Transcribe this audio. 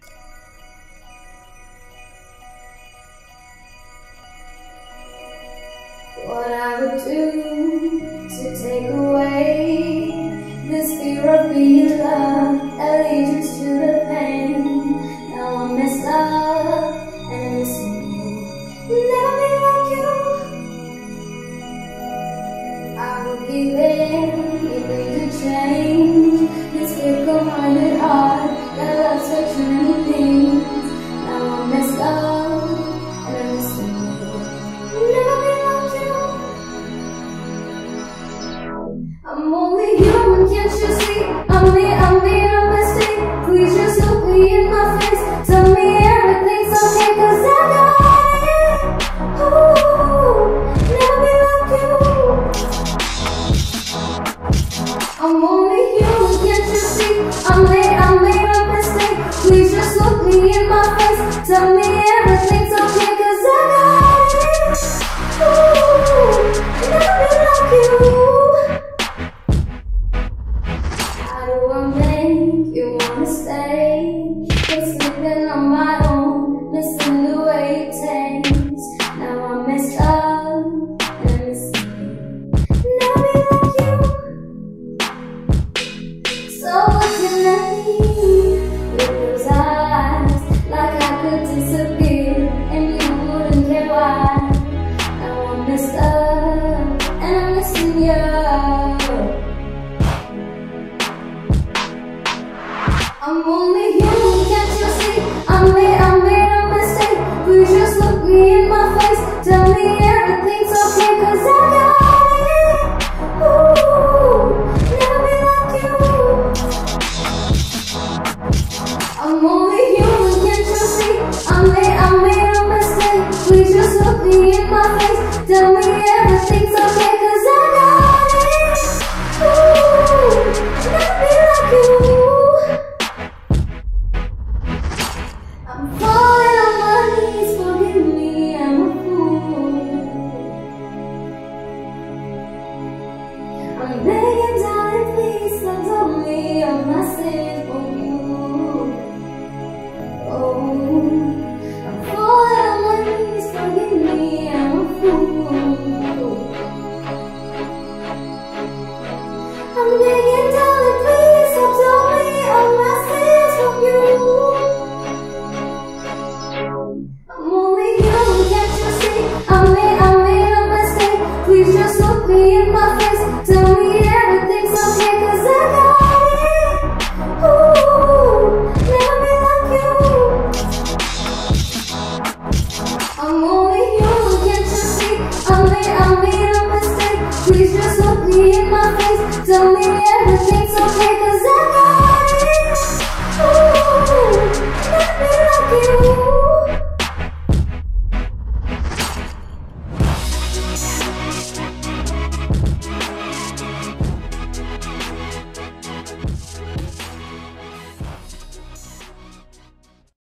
What I would do to take away this fear of being loved, allegiance to the pain. Now I'm messed up and missing you. Never be like you. I would give in if we could change this fickle-minded heart that loves such many things. Now I'm messed up and I'm missing you. Never be like you. I'm only human, can't you see? I made a mistake. Please just look me in my face. Tell me everything's okay, 'cause I got it. Ooh, never be like you. I'm only human, can't you see? I made a mistake. Please just look me in my face. Tell me everything's okay, 'cause I got it. Ooh, never be like you. You wanna stay, but sleeping on my own, missing the way it tastes. Now I'm messed up and I'm missing you. Never be like you. So looking at me with those eyes, like I could disappear and you wouldn't care why. Now I'm messed up and I'm missing you. I'm only human, can't you see? I made a mistake. Please just look me in my face. Tell me everything's okay, 'cause I got it. Ooh, never be like you. I'm only human, can't you see? I made a mistake. Please just look me in my face. Tell me everything's okay, 'cause I got it. Ooh, never be like you. I'm falling on my knees, forgive me, I'm a fool. I'm begging, darling, please don't tell me of my sins for you. Oh, I'm falling on my knees, forgive me, I'm a fool. I'm begging, darling, please don't tell me of my sins for you. I'm only human, can't you see? I made a mistake. Please just look me in my face. Tell me everything's okay, 'cause I got it. Ooh, never be like you. I'm only human, can't you see? I made a mistake. Please just look me in my face. Tell me everything's okay, 'cause I got it. Ooh, never be like you.